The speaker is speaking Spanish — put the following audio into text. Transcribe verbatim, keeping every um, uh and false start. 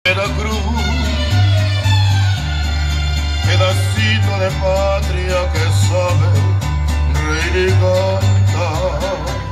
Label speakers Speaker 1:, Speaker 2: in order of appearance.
Speaker 1: Veracruz, pedacito de patria que sabe reír y cantar.